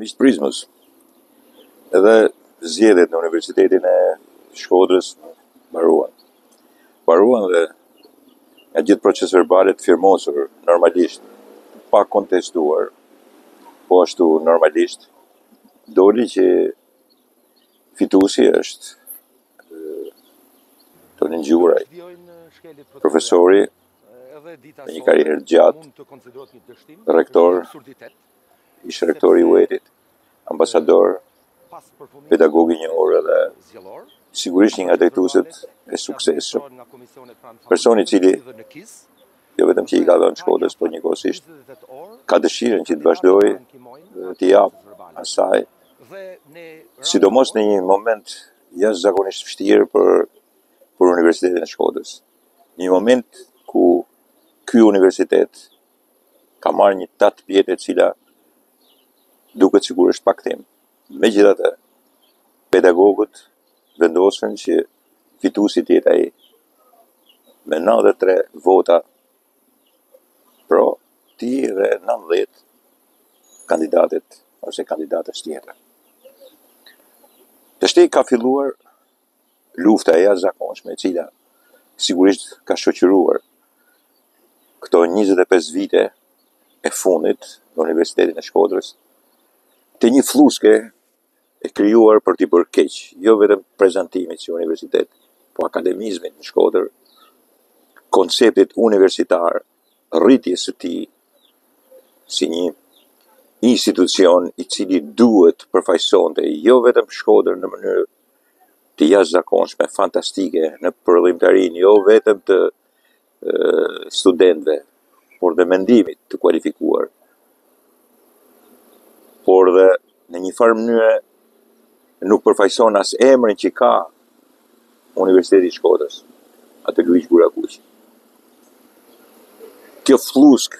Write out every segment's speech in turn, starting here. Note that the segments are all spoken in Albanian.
Miqtë Prizmës, edhe zgjedhjet në Universitetin e Shkodrës mbaruan. Mbaruan dhe nga gjithë proces verbalet firmosur normalisht, pa kontestuar, po ashtu normalisht, doli që fituesi është Tonin Gjuraj, profesori me një karrierë gjatë, rektor, ish rektor i UET-it, ambasador, pedagog i njohur edhe sigurisht një nga drejtuesit e suksesshëm. Personi i cili jo vetëm që i ka dhënë Shkodrës, por njëkohësisht ka dëshirën që të vazhdojë të japë asaj, sidomos në një moment jashtëzakonisht vështirë për Universitetin e Shkodrës. Një moment ku ky universitet ka marrë një tat pjetë e cila duket sigurisht paktim. Megjithatë, pedagogët vendosën që fituesi të jetë ai me 93 vota pro ti dhe 90 kandidatet ose kandidatës tjetër. Tashti ka filluar lufta e jashtëzakonshme e cila sigurisht ka shoqëruar këto 25 vite e fundit në Universitetin e Shkodrës të një fluske e krijuar për t'i bërë keq, jo vetëm prezantimit si universitet, po akademizmit në Shkodër, konceptit universitar, rritjes së tij si një institucion i cili duhet përfaqësonte jo vetëm Shkodrën në mënyrë të jashtëzakonshme, fantastike, në përllimtarinë jo vetëm të studentëve, por dhe mendimit të kualifikuar, por dhe në një farë mënyrë nuk përfaqëson as emrin që ka Universiteti i Shkodrës, atë Luiq Gurakuqi. Kjo flusk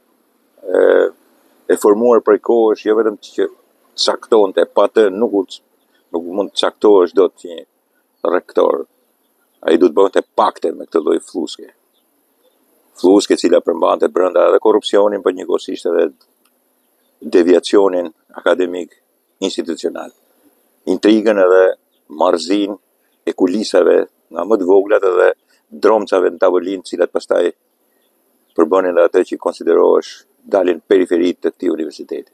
e formuar prej kohësh jo vetëm që caktonte, pa të nuk mund të caktohesh dot një rektor. Ai duhet bënte pakte me këtë lloj fluske. Fluske e cila përmbante brenda edhe korrupsionin, por njëkohësisht edhe deviacionin akademik institucional. Intrigën edhe marrëzinë e kulisave nga më të voglat edhe dromcave në tavolinë, të cilat pastaj përbënin edhe atë që konsiderohesh dalin periferitë të këtij universiteti.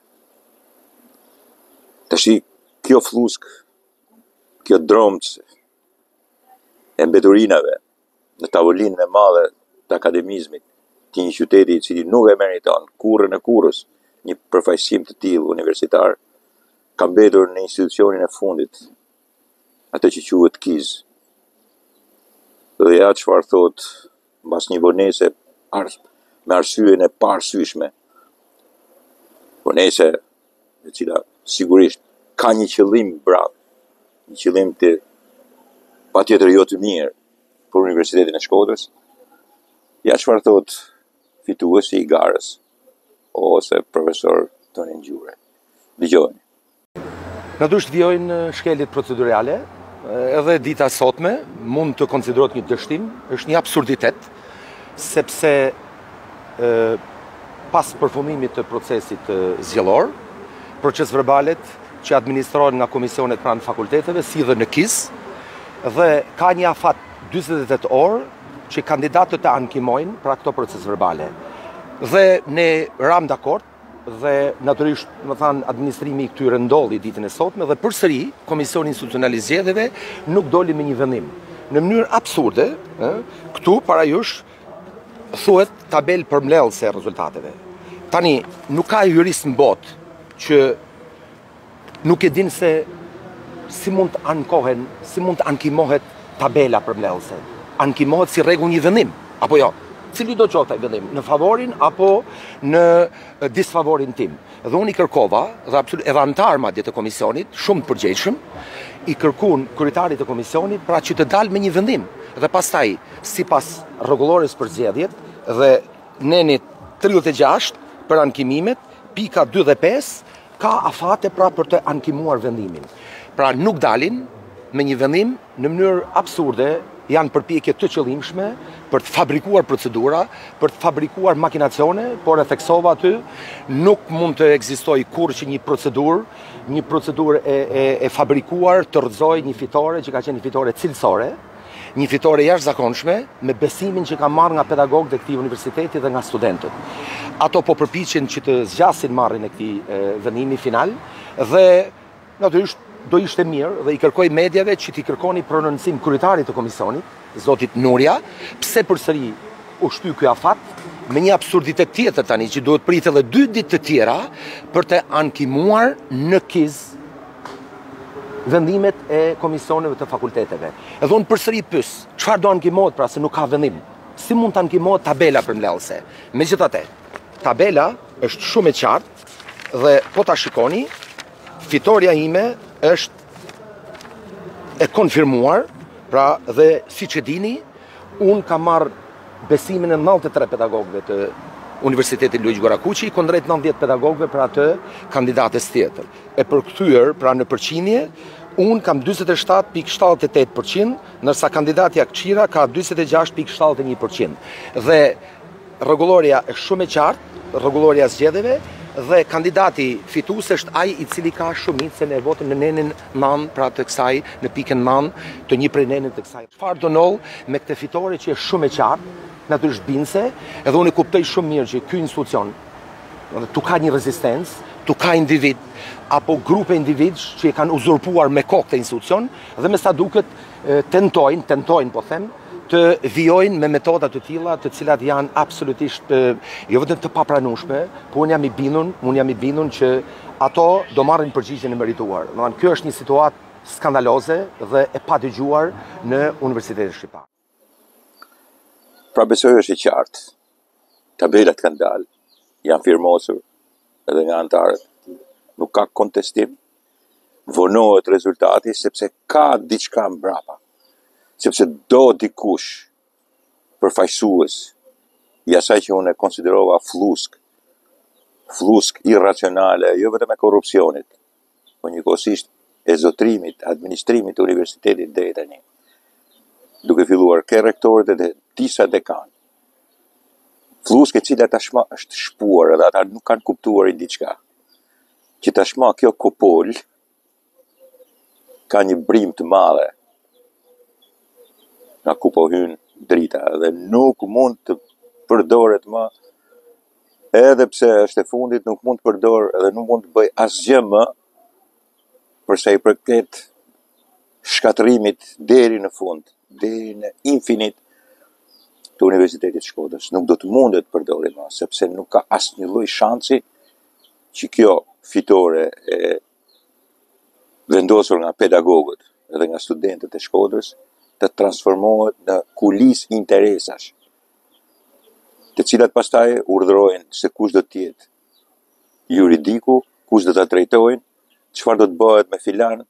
Tashi kjo flusk, kjo dromcë e mbeturinave në tavolinën e madhe të akademizmit të një qyteti i cili nuk e meriton kurrën e kurrës një përfaqësim të tillë universitar, ka mbetur në institucionin e fundit, atë që quhet KIZ. Dhe ja çfarë thot mbas një vonese me arsyeën e parsyeshme. Vonese e cila sigurisht ka një qëllim brap, një qëllim të patjetër jo të mirë për Universitetin e Shkodrës. Ja çfarë thot fituesi i garës ose profesor Tonin Gjuraj. Dëgjoni. Natyrisht vijojnë shkeljet procedurale, edhe dita sotme mund të konsiderohet një dështim, është një absurditet, sepse pas përfundimit të procesit zgjedhor, proces verbalet që administrohen nga komisionet pranë fakulteteve, si dhe në KIZ, dhe ka një afat 48 orë që kandidatët të ankimojnë pra këto proces verbale. Dhe ne ram dakord, dhe natyrisht, më thanë, administrimi i këtyre ndolli ditën e sotme dhe përsëri Komisioni Institucional i Zgjedhjeve nuk doli me një vendim. Në mënyrë absurde, këtu para jush thuhet tabel përmbledhëse e rezultateve. Tani nuk ka jurist në botë që nuk e din se si mund të ankohen, si mund të ankimohet tabela përmbledhëse. Ankimohet si rregull një vendim, apo jo? Cili do qoftë ai vendim, në favorin apo në disfavorin tim. Dhe unë i kërkova, dhe edhe antar madje të komisionit, shumë të përgjegjshëm, i kërkuan kryetarit të komisionit pra që të dalë me një vendim. Dhe pastaj, sipas rregullores për zgjedhjet dhe nenit 36 për ankimimet, pika 2 dhe 5 ka afate pra për të ankimuar vendimin. Pra nuk dalin me një vendim në mënyrë absurde, janë përpjekje të qëllimshme për të fabrikuar procedura, për të fabrikuar makinacione, por e theksova aty, nuk mund të ekzistojë kurrë që një procedurë e fabrikuar të rrëzojë një fitore që ka qenë një fitore cilësore, një fitore jashtëzakonshme me besimin që ka marrë nga pedagogët e këtij universiteti dhe nga studentët. Ato po përpiqen që të zgjasin marrjen e këtij vendimi final dhe natyrisht do ishte mirë dhe i kërkoj mediave që t'i kërkoni prononcim kryetarit të komisionit, zotit Nuria, pse përsëri u shty ky afat me një absurditet tjetër tani që duhet pritet edhe 2 ditë të tjera për të ankimuar në KIZ vendimet e komisioneve të fakulteteve. Edhe unë përsëri pyes, çfarë do ankimohet pra se nuk ka vendim? Si mund të ankimohet tabela përmbledhëse? Megjithatë, tabela është shumë e qartë dhe po ta shikoni, fitoria ime është e konfirmuar, pra dhe siç e dini, unë kam marrë besimin e 93 pedagogëve të Universitetit Luigjë Gorakuqi kundrejt 90 pedagogëve për atë kandidates tjetër. E përkthyer pra në përqindje, unë kam 47.78%, ndërsa kandidati Akçira ka 46.71%. Dhe rregulloria është shumë e qartë, rregulloria zgjedhjeve, dhe kandidati fitues është ai i cili ka shumicën e votën në nenin 9, pra të kësaj në pikën 9 të një prej nenit të kësaj. Çfarë do ndodh me këtë fitore që është shumë e qartë, natyrisht binse, edhe unë e kuptoj shumë mirë që ky institucion tu ka një rezistencë, tu ka individ apo grupe individë që e kanë uzurpuar me kokë këtë institucion dhe me sa duket tentojnë po them, të vijojnë me metoda të tilla, të cilat janë absolutisht jo vetëm të papranueshme, por unë jam i bindur që ato do marrin përgjigjen e merituar. Domethënë kjo është një situatë skandaloze dhe e padëgjuar në Universitetin Shqiptar. Pra besoj është i qartë. Tabelat kanë dalë, janë firmosur edhe nga anëtarët. Nuk ka kontestim. Vonohet rezultati sepse ka diçka mbrapa. Sepse do dikush përfaqësues i asaj që unë e konsiderova flusk irracionale, jo vetëm e korrupsionit, po njëkohësisht e zotrimit, administrimit të universitetit deri tani. Duke filluar ke rektorët dhe disa dekan. Flusk e cila tashma është shpuar edhe ata nuk kanë kuptuar i diçka. Që tashma kjo kupol ka një brim të madhe nga ku po hyn drita dhe nuk mund të përdoret më, edhe pse është e fundit, nuk mund të përdor edhe nuk mund të bëj asgjë më përsa i përket shkatërimit deri në fund, deri në infinit të Universitetit Shkodrës. Nuk do të mundet të përdori më, sepse nuk ka asnjë lloj shansi që kjo fitore e vendosur nga pedagogët edhe nga studentët e Shkodrës të transformohet në kulis interesash, të cilat pastaj urdhërojnë se kush do të jetë juridiku, kush do ta drejtojnë, çfarë do të bëhet me filan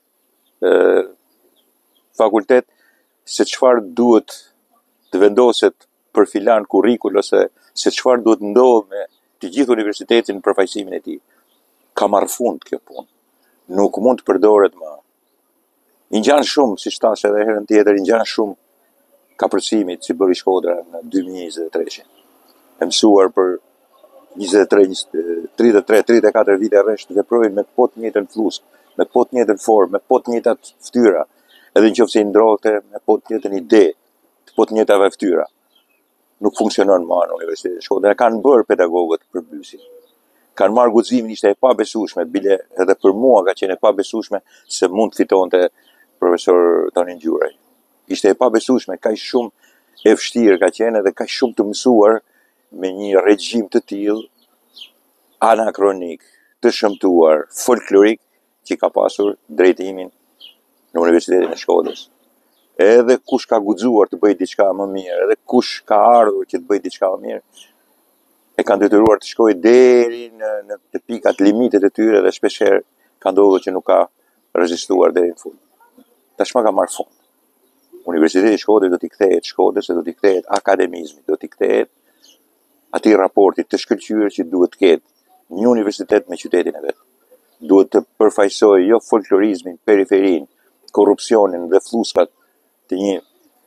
fakultet, se çfarë duhet të vendoset për filan kurrikul ose se çfarë duhet ndodh me të gjithë universitetin në përfaqësimin e tij. Ka marrë fund kjo punë. Nuk mund të përdoret më. I ngjan shumë, si thash edhe herën tjetër, i ngjan shumë kapërcimit si bëri Shkodra në 2023. E mësuar për 33-34 vite rresht veprojnë me po të njëjtën flusk, me po të njëjtën formë, me po të njëjtat ftyra, edhe nëse i ndrote me po të njëjtën ide, të po të njëjtave ftyra. Nuk funksionon më në Universitetin e Shkodrës. Kanë bërë pedagogët përmbysin. Kanë marrë guximin, ishte e pabesueshme, bile edhe për mua ka qenë e pabesueshme se mund të fitonte profesor Toni Ngjuraj. Ishte e pabesueshme, kaq shumë e vështirë ka qenë edhe kaq shumë të mësuar me një regjim të tillë anakronik, të shëmtuar, folklorik që ka pasur drejtimin në Universitetin e Shkodrës. Edhe kush ka guxuar të bëjë diçka më mirë, edhe kush ka ardhur që të bëjë diçka më mirë, e kanë detyruar të shkojë deri në pikat limitet e tyre dhe shpeshherë ka ndodhur që nuk ka rezistuar deri në fund. Tashmë ka marrë fund. Universiteti i Shkodrës do t'i kthehet Shkodrës, do t'i kthehet akademizmit, do t'i kthehet atij raportit të shkëlqyer që duhet të ketë një universitet me qytetin e vet. Duhet të përfaqësojë jo folklorizmin, periferinë, korrupsionin dhe fluskat të një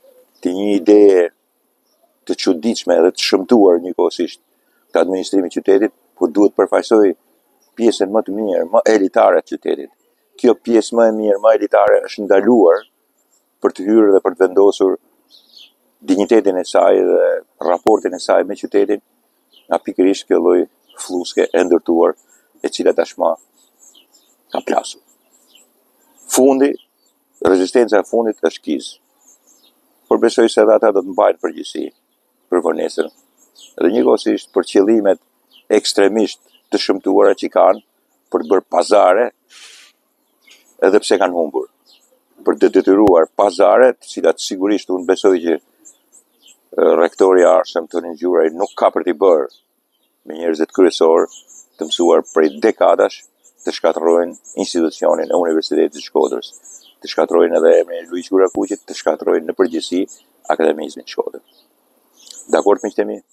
të një ide të çuditshme dhe të shëmtuar njëkohësisht të administrimit të qytetit, po duhet përfaqësoj pjesën më të mirë, më elitare të qytetit. Kjo pjesë më e mirë, më elitare është ndaluar për të hyrë dhe për të vendosur dinjitetin e saj dhe raportin e saj me qytetin nga pikërisht kjo lloj fluske e ndërtuar e cila tashmë ka plasur. Fundi, rezistenca e fundit është kiz. Por besoj se edhe ata do të mbajnë përgjegjësi për vonesën. Dhe njëkohësisht për qëllimet ekstremisht të shëmtuara që kanë për të bërë pazare, edhe pse kanë humbur, për të detyruar pazare, të cilat sigurisht unë besoj që rektori i arshëm Toni Gjuraj nuk ka për t'i bërë me njerëzit kryesor të mësuar prej dekadash të shkatërrojnë institucionin e Universitetit të Shkodrës, të shkatërrojnë edhe emrin e Luiq Gurakuqit, të shkatërrojnë në përgjithësi akademizmin të Shkodrës. Dakord miqtë e mi?